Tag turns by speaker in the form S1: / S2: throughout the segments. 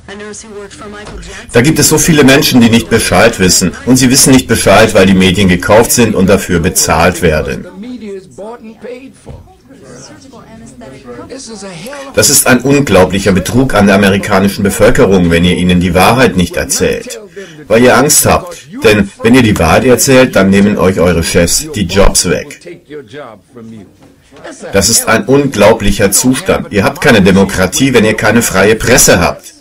S1: Da gibt es so viele Menschen, die nicht Bescheid wissen. Und sie wissen nicht Bescheid, weil die Medien gekauft sind und dafür bezahlt werden. Das ist ein unglaublicher Betrug an der amerikanischen Bevölkerung, wenn ihr ihnen die Wahrheit nicht erzählt. Weil ihr Angst habt. Denn wenn ihr die Wahrheit erzählt, dann nehmen euch eure Chefs die Jobs weg. Das ist ein unglaublicher Zustand. Ihr habt keine Demokratie, wenn ihr keine freie Presse habt.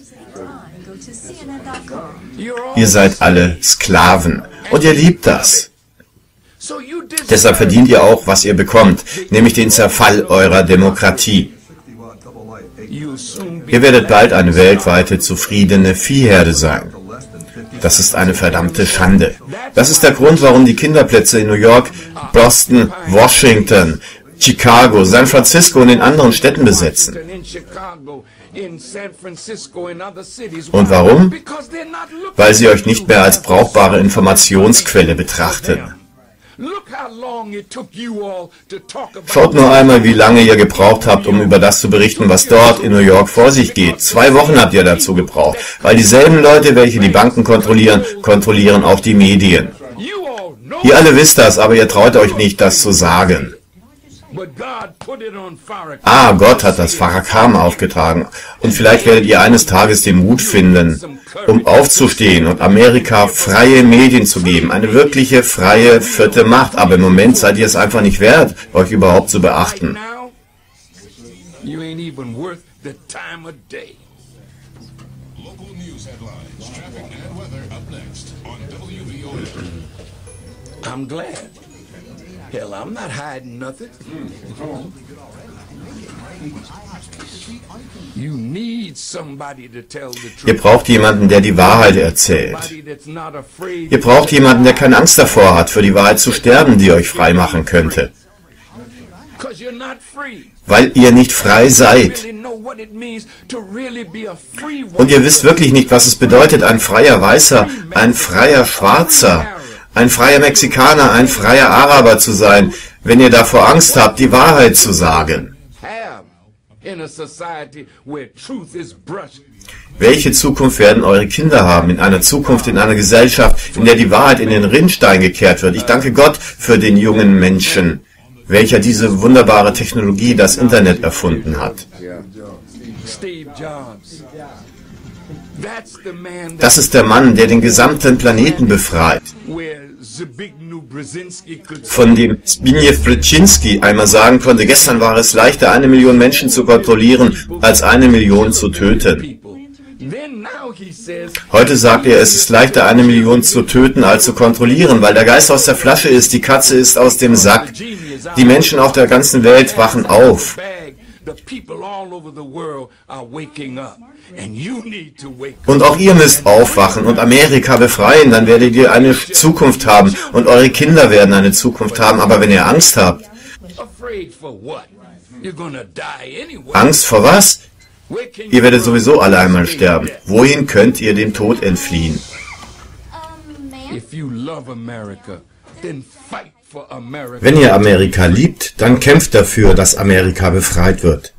S1: Ihr seid alle Sklaven. Und ihr liebt das. Deshalb verdient ihr auch, was ihr bekommt, nämlich den Zerfall eurer Demokratie. Ihr werdet bald eine weltweite, zufriedene Viehherde sein. Das ist eine verdammte Schande. Das ist der Grund, warum die Kinderplätze in New York, Boston, Washington, Chicago, San Francisco und in anderen Städten besetzen. Und warum? Weil sie euch nicht mehr als brauchbare Informationsquelle betrachten. Schaut nur einmal, wie lange ihr gebraucht habt, um über das zu berichten, was dort in New York vor sich geht. 2 Wochen habt ihr dazu gebraucht, weil dieselben Leute, welche die Banken kontrollieren, kontrollieren auch die Medien. Ihr alle wisst das, aber ihr traut euch nicht, das zu sagen. Gott hat das Farrakhan aufgetragen. Und vielleicht werdet ihr eines Tages den Mut finden, um aufzustehen und Amerika freie Medien zu geben. Eine wirkliche freie 4. Macht. Aber im Moment seid ihr es einfach nicht wert, euch überhaupt zu beachten.
S2: I'm glad. Hell, I'm not hiding nothing. You need somebody to tell the truth.
S1: Ihr braucht jemanden, der die Wahrheit erzählt. Ihr braucht jemanden, der keine Angst davor hat, für die Wahrheit zu sterben, die euch frei machen könnte. Weil ihr nicht frei seid. Und ihr wisst wirklich nicht, was es bedeutet, ein freier Weißer, ein freier Schwarzer, ein freier Mexikaner, ein freier Araber zu sein, wenn ihr davor Angst habt, die Wahrheit zu sagen. Welche Zukunft werden eure Kinder haben? In einer Zukunft, in einer Gesellschaft, in der die Wahrheit in den Rinnstein gekehrt wird. Ich danke Gott für den jungen Menschen, welcher diese wunderbare Technologie, das Internet, erfunden hat. Das ist der Mann, der den gesamten Planeten befreit. Von dem Zbigniew Brzezinski einmal sagen konnte, gestern war es leichter, 1 Million Menschen zu kontrollieren, als 1 Million zu töten. Heute sagt er, es ist leichter, 1 Million zu töten, als zu kontrollieren, weil der Geist aus der Flasche ist, die Katze ist aus dem Sack. Die Menschen auf der ganzen Welt wachen auf. Und auch ihr müsst aufwachen und Amerika befreien, dann werdet ihr eine Zukunft haben und eure Kinder werden eine Zukunft haben, aber wenn ihr Angst habt, Angst vor was? Ihr werdet sowieso alle einmal sterben. Wohin könnt ihr dem Tod entfliehen? Wenn ihr Amerika liebt, dann kämpft dafür, dass Amerika befreit wird.